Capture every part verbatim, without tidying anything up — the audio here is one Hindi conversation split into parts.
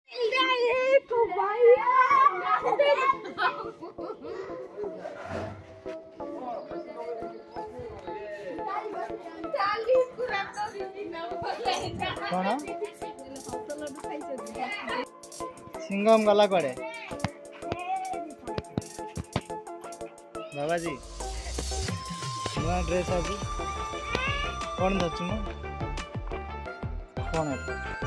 कौन सिंगम गला कड़े बाबा जी नुआ ड्रेस आज कौन धरचु मु कौन है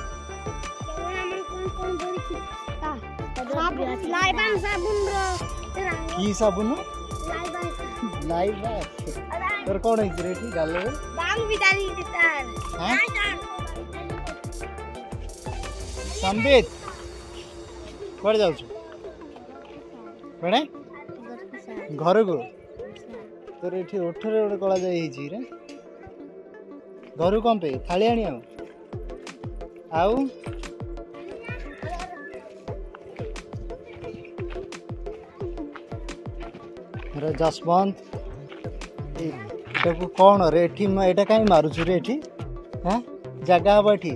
लाइबान साबुन रो की साबुन लाइव तोर कौन है रे ठीक गाल रे बांग भी डाली देतार हां संबित कौन जाऊ कड़े घर को तोर ये ओठरे गोटे कला जाए रे घर कौन पे थाली आनी आउ जसवंत कौन रे एटा कहीं मारुचु रे एठी हाँ जगह हम एठी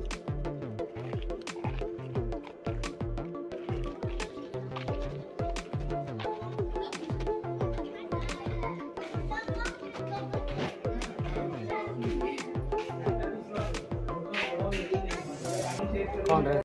कौन रे